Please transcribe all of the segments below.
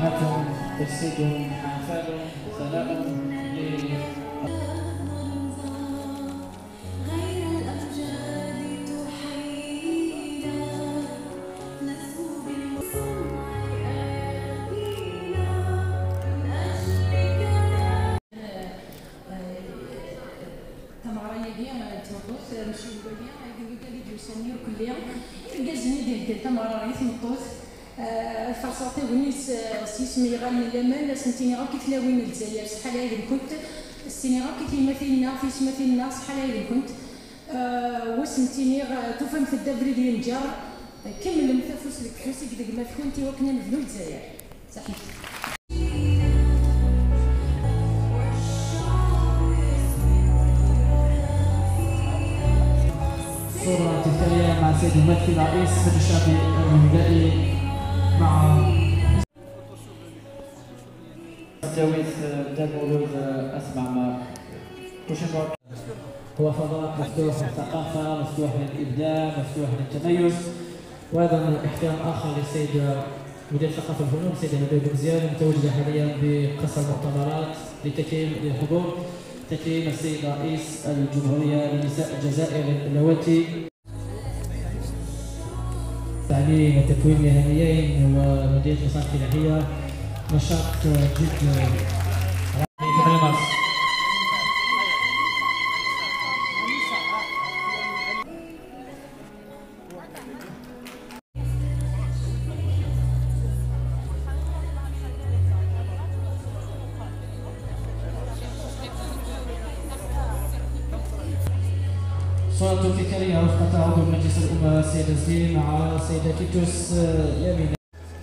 أمهات تجسد أنفال ثناء نمشيو للباديه هذه اللي دوساني كليه كازني ديال تماره غير مطوس فرصاتي ونيس سيسمي غالي الامان سنتيني غا كيتلاوين الجزائر شحال هذه كنت السيني غا كيتمثلنا في سمثلنا شحال هذه كنت وسنتيني توفم في الدبر ديال النجار كمل مثفوس لك فوسك ديك ما كنتي وكنا نبنوا الجزائر صحيح. الصورة التالية مع السيد الممثل رئيس الشعب الولائي مع تجاوز دار مولود أسمع ما هو فضاء مفتوح للثقافة، مفتوح للإبداع، مفتوح للتميز، وأيضا احترام آخر للسيد مدير الثقافة والفنون السيد هبيب بوزيان المتواجدة حاليا بقصر المؤتمرات لتكريم الحضور تكريم السيد رئيس الجمهورية لنساء الجزائر اللواتي تعليم وتكوين مهنيين ومديرية مصالح فلاحية نشاط جد صورة تذكارية وفقة عضو مجلس الأمة السيد الزين مع السيدة تيتوس يمين.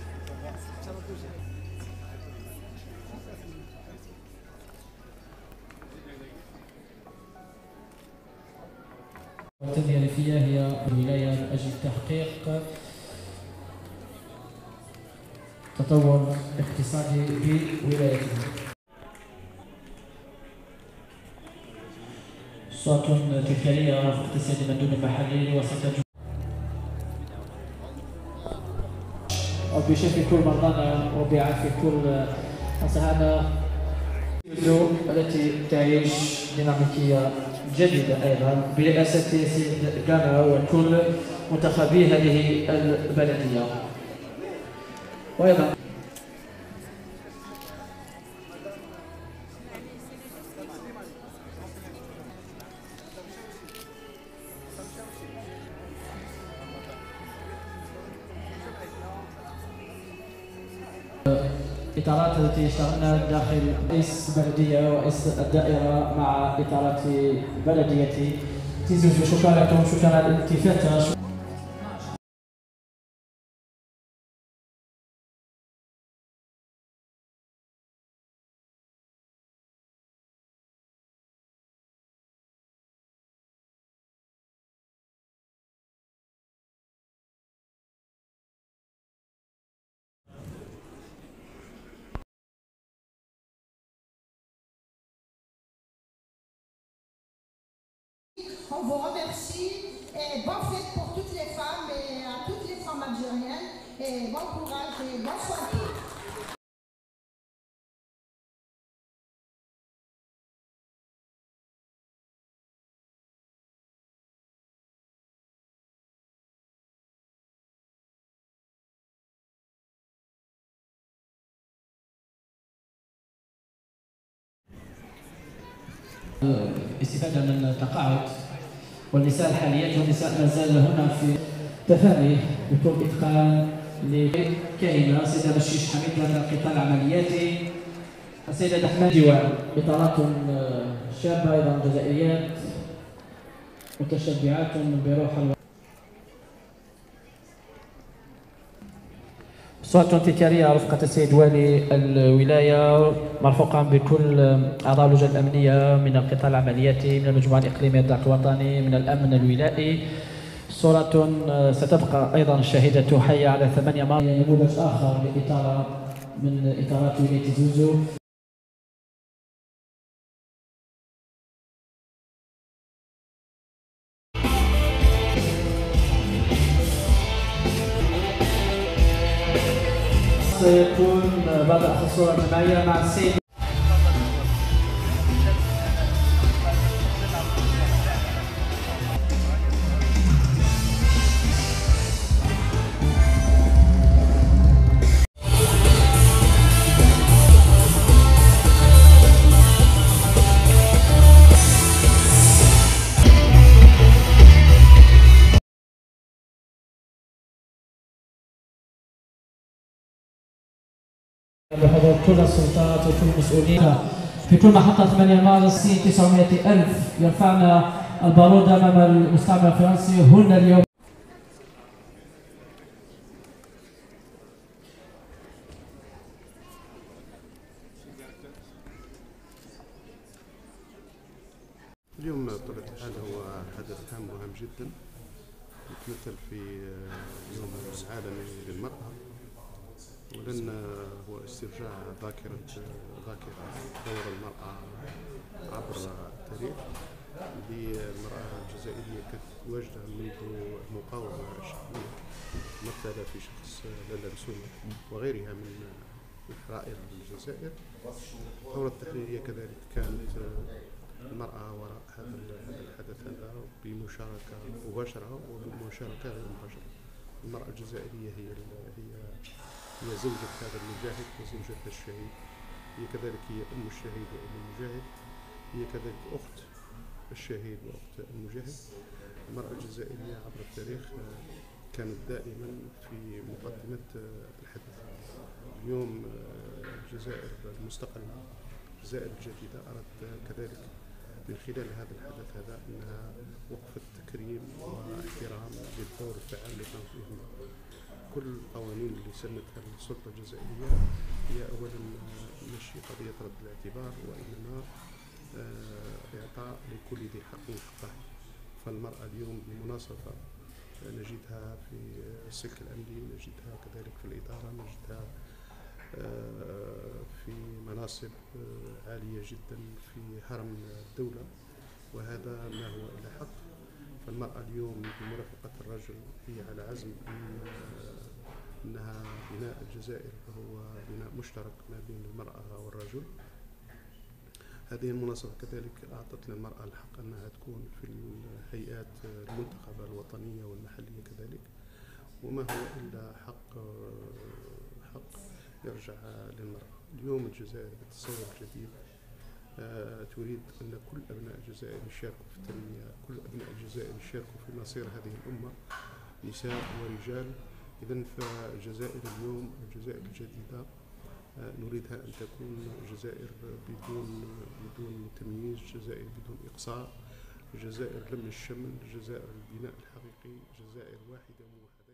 التنمية الريفية هي الولاية من أجل تحقيق تطور اقتصادي بولايتنا. صوت تذكارية رفقة السيد المندوب المحلي وسط وبشفي كل مرضانا وبعافية كل أصحابنا التي تعيش ديناميكية جديدة أيضا برئاسة سيد جانا وكل منتخبي هذه البلدية وأيضا الإطارات التي اشتغلنا داخل رئيس البلدية ورئيس الدائرة مع إطارات بلديتي تزوج شكرا لكم شكرا على الالتفاتة. On vous remercie et bonne fête pour toutes les femmes et à toutes les femmes algériennes et bon courage et bonne soirée. استفادة من التقاعد والنساء الحاليات والنساء ما زال هنا في تفاني بكل إتقان لكائنة السيدة بشيش حميد من القطاع العملياتي السيدة أحمد ديوان إطارات شابة أيضا جزائريات متشبعات بروح صورة تذكارية رفقة السيد والي الولاية مرفوقا بكل أعضاء اللجنة الأمنية من القطاع العملياتي من المجموعة الإقليمية الضغط الوطني من الأمن الولائي. صورة ستبقى أيضا الشاهدة حية على 8 مارس. نموذج آخر لإطارة من إطارات ولاية زوزو. سيكون بعد أخذ الصورة الجماعية مع السيد بحضور كل السلطات وكل المسؤولين في كل محطة 8 مارس 900 ألف يرفعن البارود أمام المستعمر الفرنسي هن اليوم. اليوم بطبيعة الحال هو حدث هام وهام جدا يتمثل في اليوم العالمي للمرأة، ولأن هو استرجاع ذاكرة دور المرأة عبر التاريخ للمرأة الجزائرية كانت واجدة منذ المقاومة الشعبية ممثلة في شخص لالا نسومة وغيرها من حرائر الجزائر. الثورة التحريرية كذلك كانت المرأة وراء هذا الحدث هذا بمشاركة مباشرة وبمشاركة غير مباشرة. المرأة الجزائرية هي زوجة هذا المجاهد وزوجة الشهيد، هي كذلك هي أم الشهيد وأم المجاهد، هي كذلك أخت الشهيد وأخت المجاهد. المرأة الجزائرية عبر التاريخ كانت دائما في مقدمة الحدث. اليوم الجزائر المستقلة، الجزائر الجديدة، أردت كذلك من خلال هذا الحدث هذا أنها وقفة تكريم واحترام للدور الفعال اللي كان فيه المرأة. كل القوانين اللي سنتها السلطة الجزائرية هي أولا مش قضية رد الاعتبار، وإنما إعطاء لكل ذي حق حقه. فالمرأة اليوم بمناصفة نجدها في السلك الأمني، نجدها كذلك في الإدارة، نجدها في مناصب عالية جدا في هرم الدولة، وهذا ما هو إلا حق. فالمرأة اليوم بمرافقة الرجل هي على عزم أنها بناء الجزائر هو بناء مشترك ما بين المرأة والرجل. هذه المناسبة كذلك أعطت للمرأة الحق أنها تكون في الهيئات المنتخبة الوطنية والمحلية كذلك، وما هو إلا حق يرجع للمرأة. اليوم الجزائر بتصور جديد تريد أن كل أبناء الجزائر يشاركوا في التنمية، كل أبناء الجزائر يشاركوا في مصير هذه الأمة، نساء ورجال. إذن فالجزائر اليوم الجزائر الجديدة نريدها أن تكون جزائر بدون تمييز، جزائر بدون إقصاء، جزائر لم الشمل، جزائر البناء الحقيقي، جزائر واحدة موحدة.